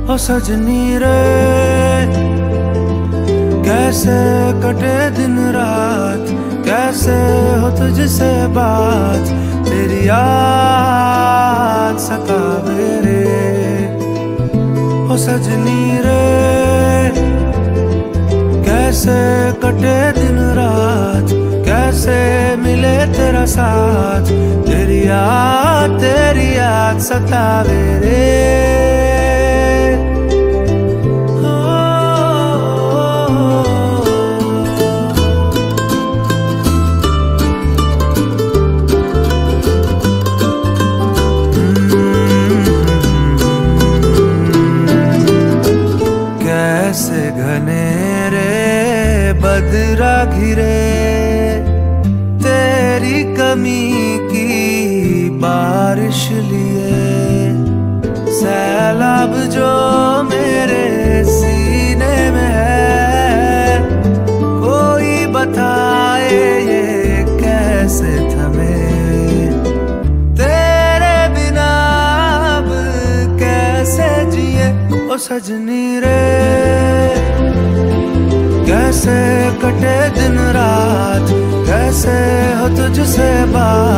ओ सजनी रे कैसे कटे दिन रात, कैसे हो तुझसे बात, तेरी याद सतावे रे। ओ सजनी रे कैसे कटे दिन रात, कैसे मिले तेरा साथ, तेरी याद सतावे रे। कैसे घनेरे बदरा घिरे, तेरी कमी की बारिश लिए, सैलाब जो मेरे सीने में है, कोई बताए ये कैसे थमे, तेरे बिना अब कैसे जिए। ओ सजनी रे कैसे कटे दिन रात, कैसे हो तुझसे बात।